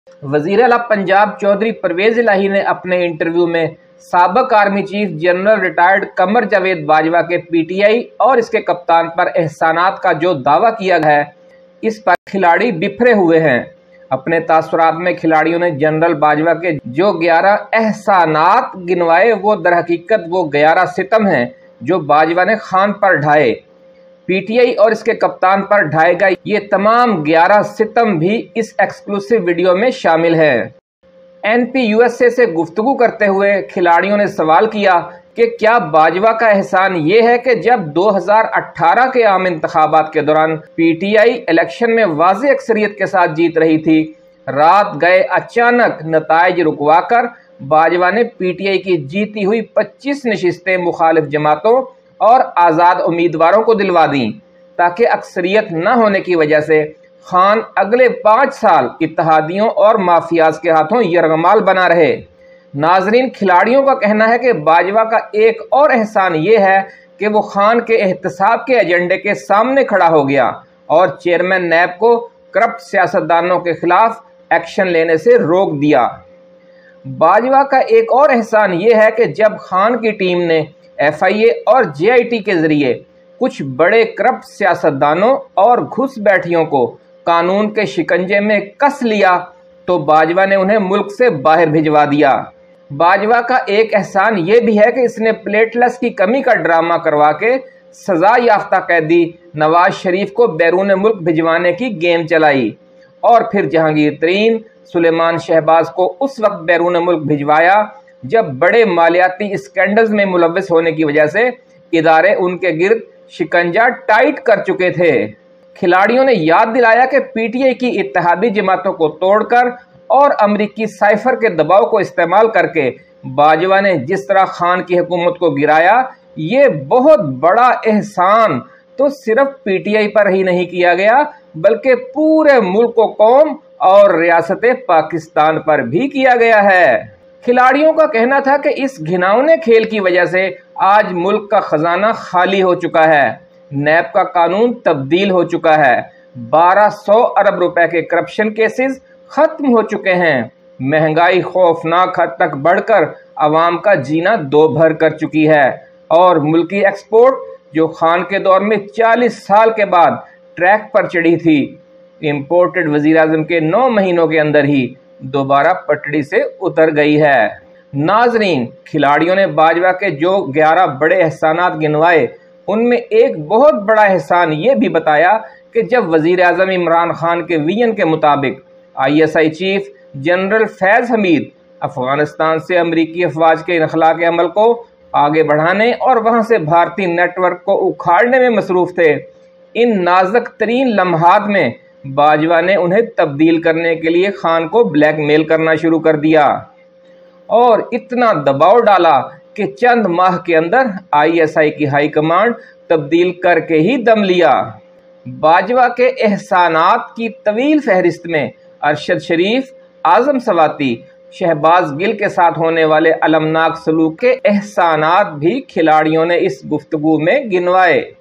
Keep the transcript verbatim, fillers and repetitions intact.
وزیر اعلیٰ پنجاب چودھری پرویز الہی نے اپنے انٹرویو میں سابق army chief general retired Qamar Javed Bajwa کے پی ٹی آئی اور اس کے کپتان پر احسانات کا جو دعویٰ کیا گیا ہے، اس پر کھلاڑی بفرے ہوئے ہیں۔ اپنے تاثرات میں کھلاڑیوں نے جنرل باجوہ کے جو گیارہ احسانات گنوائے وہ در حقیقت وہ گیارہ ستم ہیں جو باجوہ نے خان پر ڈھائے۔ پی ٹی آئی اور اس کے کپتان پر ڈھائے گئے یہ تمام گیارہ ستم بھی اس ایکسکلوسیو ویڈیو میں شامل ہے۔ N P U S A سے گفتگو کرتے ہوئے کھلاڑیوں نے سوال کیا کہ کیا باجوہ کا احسان یہ ہے کہ جب دو ہزار اٹھارہ کے عام انتخابات کے دوران پی ٹی آئی الیکشن میں واضح اکثریت کے ساتھ جیت رہی تھی، رات گئے اچانک نتائج رکوا کر باجوہ نے پی ٹی آئی کی جیتی ہوئی پچیس نشستیں مخالف جماعتوں اور آزاد امیدواروں کو دلوا دیں تاکہ اکثریت نہ ہونے کی وجہ سے خان اگلے پانچ سال اتحادیوں اور مافیاز کے ہاتھوں یرغمال بنا رہے۔ ناظرین، کھلاڑیوں کا کہنا ہے کہ باجوہ کا ایک اور احسان یہ ہے کہ وہ خان کے احتساب کے ایجنڈے کے سامنے کھڑا ہو گیا اور چیئرمین نیب کو کرپٹ سیاستدانوں کے خلاف ایکشن لینے سے روک دیا۔ باجوہ کا ایک اور احسان یہ ہے کہ جب خان کی ٹیم نے ایف آئی اے اور جے آئی ٹی کے ذریعے کچھ بڑے کرپٹ سیاستدانوں اور گھس بیٹھیوں کو قانون کے شکنجے میں کس لیا تو باجوہ نے انہیں ملک سے باہر بھجوا دیا۔ باجوہ کا ایک احسان یہ بھی ہے کہ اس نے پلیٹلس کی کمی کا ڈرامہ کروا کے سزا یافتہ قیدی نواز شریف کو بیرون ملک بھجوانے کی گیم چلائی اور پھر جہانگیر ترین، سلیمان شہباز کو اس وقت بیرون ملک بھجوایا جب بڑے مالیاتی اسکینڈلز میں ملوث ہونے کی وجہ سے ادارے ان کے گرد شکنجہ ٹائٹ کر چکے تھے۔ کھلاڑیوں نے یاد دلایا کہ پی ٹی آئی کی اتحادی جماعتوں کو توڑ کر اور امریکی سائفر کے دباؤ کو استعمال کر کے باجوہ نے جس طرح خان کی حکومت کو گرایا، یہ بہت بڑا احسان تو صرف پی ٹی آئی پر ہی نہیں کیا گیا بلکہ پورے ملک و قوم اور ریاست پاکستان پر بھی کیا گیا ہے۔ کھلاڑیوں کا کہنا تھا کہ اس گھناؤنے کھیل کی وجہ سے آج ملک کا خزانہ خالی ہو چکا ہے، نیب کا قانون تبدیل ہو چکا ہے، بارہ سو ارب روپے کے کرپشن کیسز ختم ہو چکے ہیں، مہنگائی خوفناک حد تک بڑھ کر عوام کا جینا دو بھر کر چکی ہے اور ملکی ایکسپورٹ جو خان کے دور میں چالیس سال کے بعد ٹریک پر چڑھی تھی، امپورٹڈ وزیر اعظم کے نو مہینوں کے اندر ہی دوبارہ پٹڑی سے اتر گئی ہے۔ ناظرین، کھلاڑیوں نے باجوہ کے جو گیارہ بڑے احسانات گنوائے ان میں ایک بہت بڑا احسان یہ بھی بتایا کہ جب وزیر اعظم عمران خان کے ویژن کے مطابق I S I chief general Faiz Hameed Afghanistan سے امریکی افواج کے انخلاء کے عمل کو آگے بڑھانے اور وہاں سے بھارتی نیٹ ورک کو اکھاڑنے میں مصروف تھے، ان نازک ترین لمحات میں باجوہ نے انہیں تبدیل کرنے کے لیے خان کو بلیک میل کرنا شروع کر دیا اور اتنا دباؤ ڈالا کہ چند ماہ کے اندر آئی ایس آئی کی ہائی کمانڈ تبدیل کر کے ہی دم لیا۔ باجوہ کے احسانات کی طویل فہرست میں ارشد شریف، اعظم سواتی، شہباز گل کے ساتھ ہونے والے المناک سلوک کے احسانات بھی کھلاڑیوں نے اس گفتگو میں گنوائے۔